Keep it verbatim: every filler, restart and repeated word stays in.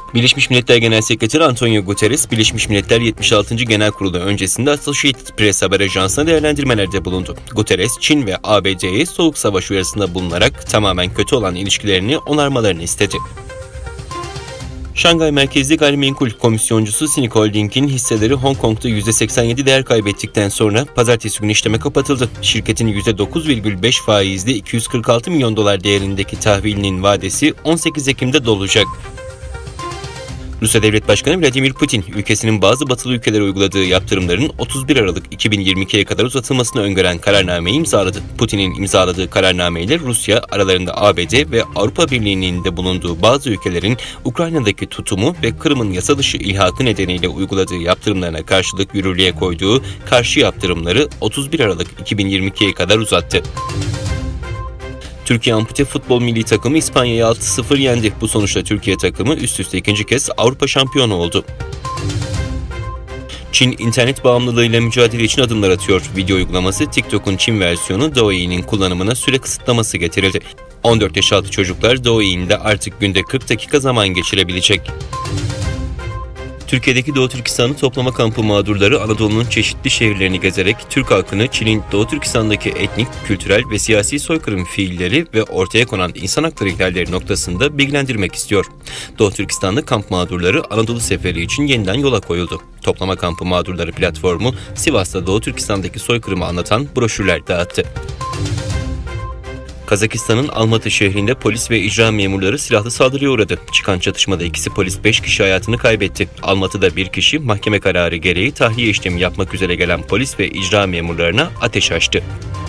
Birleşmiş Milletler Genel Sekreteri Antonio Guterres, Birleşmiş Milletler yetmiş altıncı Genel Kurulu öncesinde Associated Press haber ajansına değerlendirmelerde bulundu. Guterres, Çin ve A B D'ye soğuk savaş uyarısında bulunarak tamamen kötü olan ilişkilerini onarmalarını istedi. Şanghay merkezli gayrimenkul komisyoncusu Sinic Holding'in hisseleri Hong Kong'da yüzde seksen yedi değer kaybettikten sonra pazartesi günü işleme kapatıldı. Şirketin yüzde dokuz virgül beş faizli iki yüz kırk altı milyon dolar değerindeki tahvilinin vadesi on sekiz Ekim'de dolacak. Rusya Devlet Başkanı Vladimir Putin, ülkesinin bazı batılı ülkelere uyguladığı yaptırımların otuz bir Aralık iki bin yirmi ikiye kadar uzatılmasını öngören kararnameyi imzaladı. Putin'in imzaladığı kararnameyle Rusya, aralarında A B D ve Avrupa Birliği'nin de bulunduğu bazı ülkelerin Ukrayna'daki tutumu ve Kırım'ın yasa dışı ilhakı nedeniyle uyguladığı yaptırımlarına karşılık yürürlüğe koyduğu karşı yaptırımları otuz bir Aralık iki bin yirmi ikiye kadar uzattı. Türkiye Ampute Futbol Milli Takımı İspanya'yı altı sıfır yendi. Bu sonuçla Türkiye takımı üst üste ikinci kez Avrupa şampiyonu oldu. Çin, internet bağımlılığıyla mücadele için adımlar atıyor. Video uygulaması TikTok'un Çin versiyonu Douyi'nin kullanımına süre kısıtlaması getirildi. on dört yaş altı çocuklar Douyi'nde artık günde kırk dakika zaman geçirebilecek. Türkiye'deki Doğu Türkistan'ı toplama kampı mağdurları Anadolu'nun çeşitli şehirlerini gezerek Türk halkını Çin'in Doğu Türkistan'daki etnik, kültürel ve siyasi soykırım fiilleri ve ortaya konan insan hakları ihlalleri noktasında bilgilendirmek istiyor. Doğu Türkistan'da kamp mağdurları Anadolu seferi için yeniden yola koyuldu. Toplama kampı mağdurları platformu Sivas'ta Doğu Türkistan'daki soykırımı anlatan broşürler dağıttı. Kazakistan'ın Almatı şehrinde polis ve icra memurları silahlı saldırıya uğradı. Çıkan çatışmada ikisi polis beş kişi hayatını kaybetti. Almatı'da bir kişi mahkeme kararı gereği tahliye işlemi yapmak üzere gelen polis ve icra memurlarına ateş açtı.